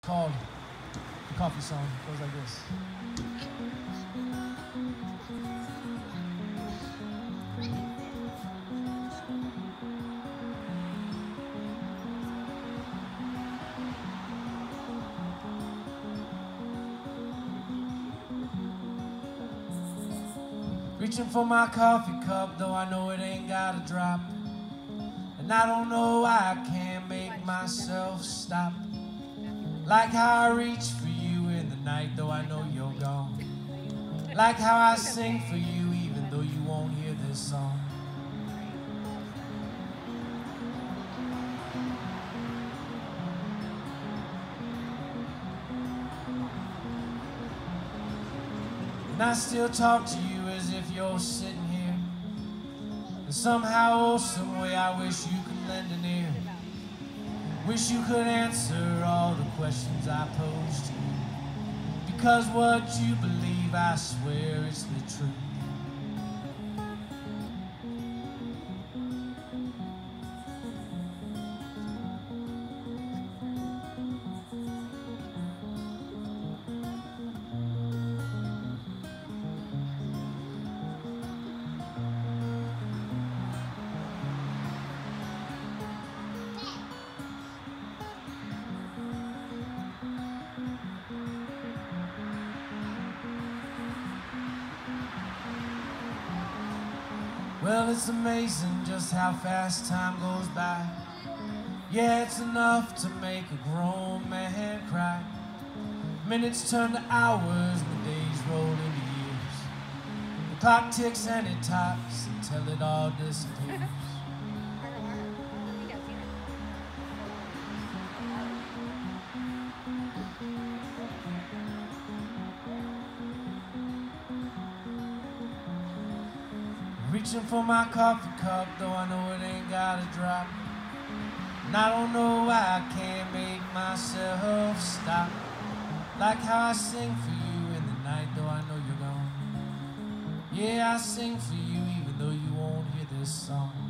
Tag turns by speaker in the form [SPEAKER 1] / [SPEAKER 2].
[SPEAKER 1] called the coffee song. It goes like this. Reaching for my coffee cup, though I know it ain't got a drop. And I don't know why I can't make myself stop. Like how I reach for you in the night, though I know you're gone. Like how I sing for you, even though you won't hear this song. And I still talk to you as if you're sitting here. And somehow, oh, some way, I wish you could lend an ear. Wish you could answer all the questions I pose to you. Because what you believe, I swear it's the truth. Well, it's amazing just how fast time goes by. Yeah, it's enough to make a grown man cry. Minutes turn to hours, the days roll into years. The clock ticks and it tops until it all disappears. Reaching for my coffee cup, though I know it ain't got a drop. And I don't know why I can't make myself stop. Like how I sing for you in the night, though I know you're gone. Yeah, I sing for you even though you won't hear this song.